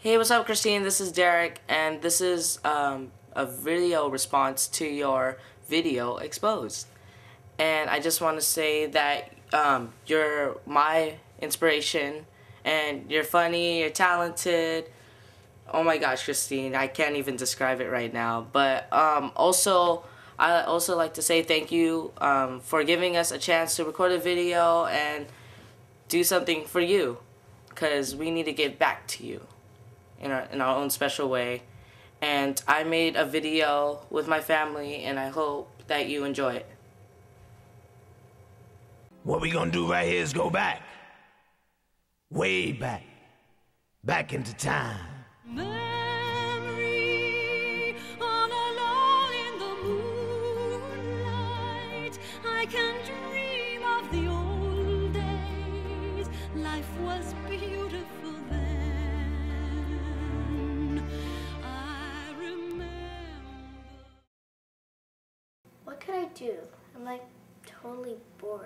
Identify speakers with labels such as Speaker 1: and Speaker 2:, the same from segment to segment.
Speaker 1: Hey, what's up, Christine? This is Daric, and this is a video response to your video Exposed. And I just want to say that you're my inspiration, and you're funny, you're talented. Oh my gosh, Christine, I can't even describe it right now. But I also like to say thank you for giving us a chance to record a video and do something for you, because we need to give back to you in our own special way. And I made a video with my family, and I hope that you enjoy it.
Speaker 2: What we gonna do right here is go back, way back, back into time.
Speaker 3: Memory, all alone in the moonlight, I can dream of the old days. Life was beautiful then. I remember.
Speaker 4: What could I do? I'm like totally bored.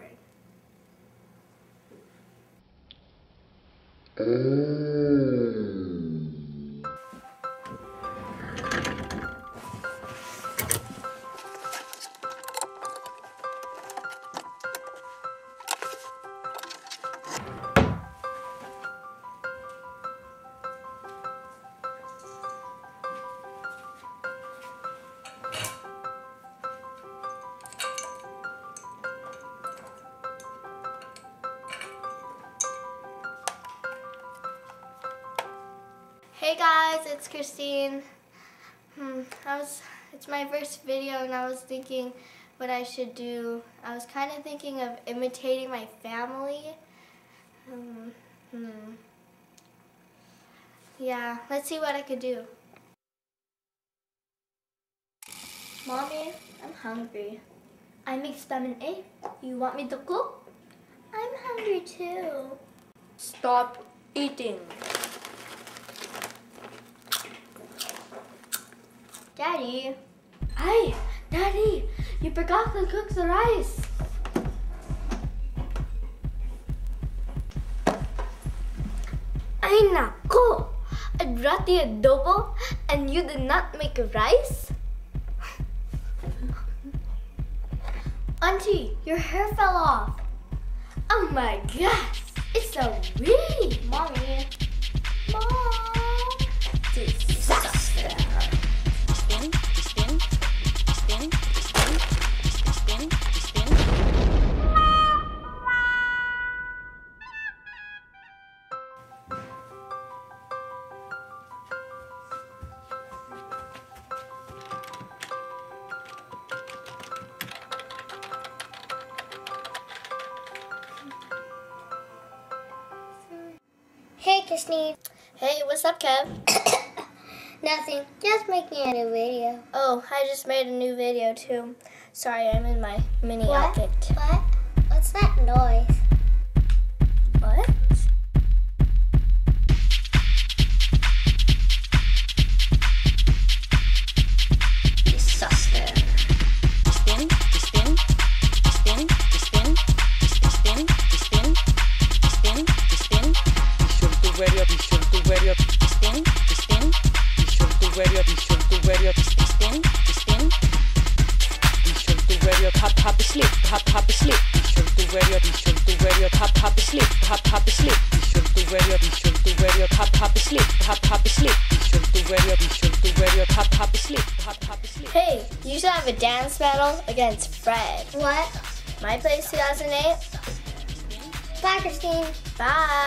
Speaker 4: Hey guys, it's Christine. It's my first video, and I was thinking what I should do. I was kind of thinking of imitating my family. Yeah, let's see what I could do. Mommy, I'm hungry. I make salmon egg. You want me to cook? I'm hungry too. Stop eating. Daddy. Hi, Daddy. You forgot to cook the rice. Ay nako! I brought the adobo and you did not make rice? Auntie, your hair fell off. Oh my gosh, it's so weird. Mommy. Mom. Disaster. Hey, Christine. Hey, what's up, Kev? Nothing. Just making a new video. Oh, I just made a new video, too. Sorry, I'm in my mini outfit. What? What's that noise? What? Disaster. Spin, spin, spin, spin, spin, spin, spin, spin.
Speaker 5: Be sure to wear your, spin,
Speaker 3: Spin,
Speaker 5: be sure to wear your,
Speaker 3: spin, spin.
Speaker 5: be sure to wear your HappySlip, HappySlip. Be sure to wear your, HappySlip, HappySlip. Be sure to wear your, HappySlip, HappySlip. Be sure to wear your, HappySlip, HappySlip.
Speaker 4: Hey, you should have a dance battle against Fred. What? My place 2008. Bye, Christine. Bye.